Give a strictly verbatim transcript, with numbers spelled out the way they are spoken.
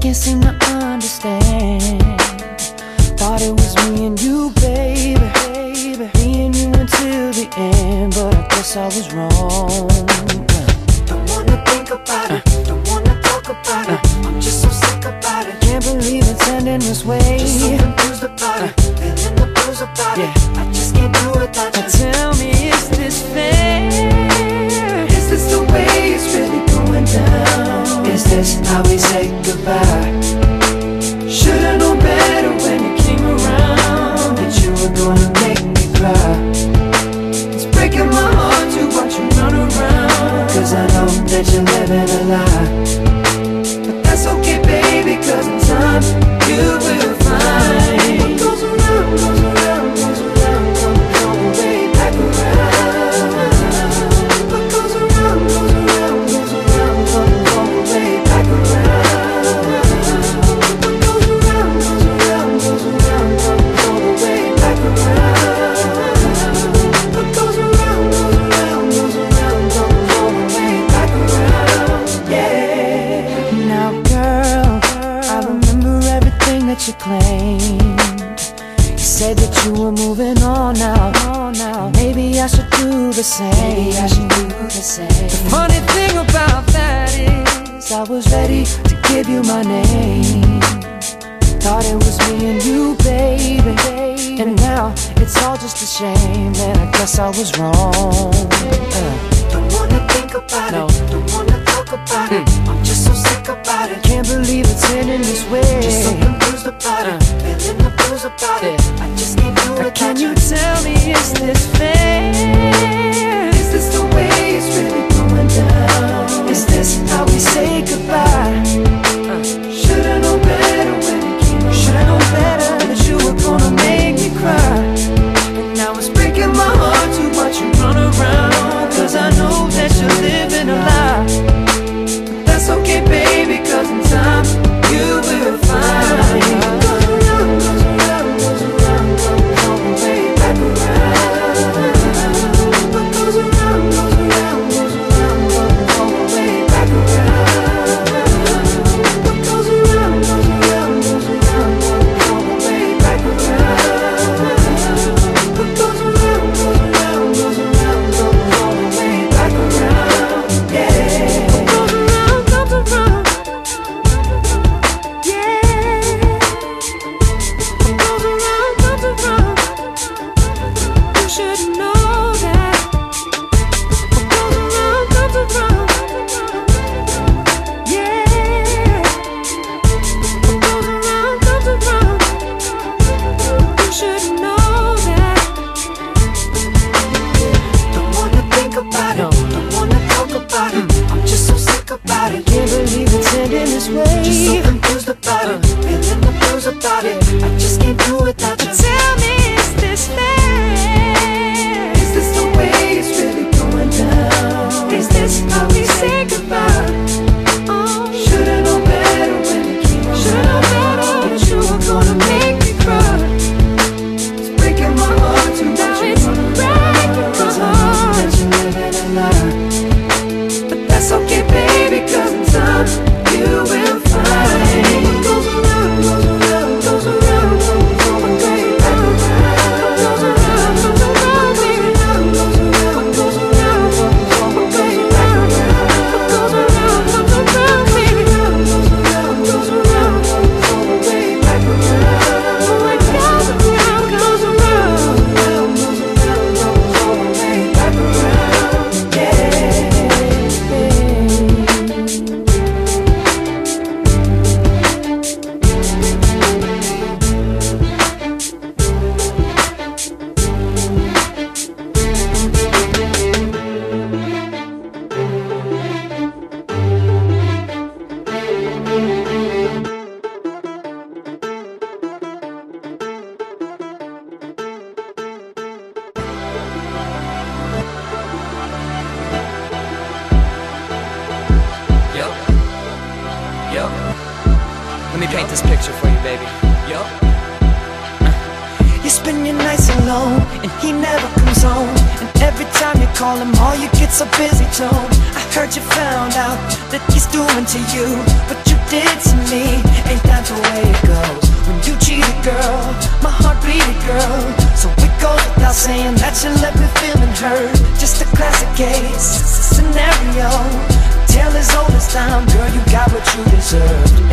can't seem to understand. Thought it was me and you, baby, baby, me and you until the end, but I guess I was wrong. Don't wanna think about it, don't wanna talk about it. I'm just so sick about it. Can't believe it's ending this way. Just so confused about it, feeling the blues about it. I just can't do without you. Tell me, is this fair? Is this the way it's really going down? Is this how we say goodbye? Should've known better when you came around that you were gonna make me cry. It's breaking my heart to watch you run around, cause I know that you're living a lie. But that's okay, baby, cause in time you will find what goes around, goes around, goes around, comes all the way back around. What goes around, goes around, goes around, comes all the way back around. What goes around, goes around, goes around, comes all the way back around. What goes around, goes around, goes around, comes all the way back around. Yeah. Now girl, I remember everything that you claimed. You said that you were moving on now, on now. Maybe I should do the same. Maybe I should do the same. The funny thing about that is I was ready to give you my name. Thought it was me and you, baby, and now it's all just a shame. And I guess I was wrong. uh. Don't wanna think about no. it, don't wanna talk about hmm. it. I'm just so sick about it. Can't believe it's ending this way. Just so confused about uh. it, feeling the blues about yeah. it. I just can't do it. Can you tell me, is this fair? Is this the way it's really going down? Is this how we say goodbye? uh. Should've known better when you came around. Should've known better that you were gonna make me cry. And now it's breaking my heart to watch you run around, cause I know that you're living a lie. But that's okay, baby, cause in time you will find what goes around, goes around, goes around, comes all the way back around. What goes around, goes around, goes around, comes all the way back around. What goes around, goes around, goes around, comes all the way back around. What goes around, goes around, goes around, comes all the way back around. Yeah. What goes around, comes around. Yeah. What goes around, comes around. You should know that. What goes around, comes around. Yeah. What goes around, comes around. You should know that. Don't wanna think about No. it, don't wanna talk about it. I'm just so sick about it. Can't believe it's ending this way. Just so confused about it, feeling the blues about it. I just can't do without you. Tell me, is this fair? Is this the way it's really going down? Is this how we say goodbye? Oh, Should've known better when you came around. should've known better that you were gonna make me cry. It's breaking my heart to Now watch you it's run breaking around, my cause I know heart. that you're living a lie. But that's okay, baby, cause in time you will find what goes around, goes around, goes around, comes all the way back around. What goes around, comes around, baby. Goes around, what goes around, comes all the way back around. What goes around, comes around, baby. Goes around, goes around, comes all the way back around. What goes around, comes around. Goes around, goes around, comes all the way back around. Yeah. Yo, yo, let me paint this picture for you, baby. Yo, You spend your nights alone and he never comes home. And every time you call him, all you get's a busy tone. I heard you found out that he's doing to you, but you did to me, ain't that the way it goes? When you cheated, girl, my heart beat, girl. So it goes without saying that you left me feeling hurt. Just a classic case, scenario, tale as old as time. Girl, you got what you deserved.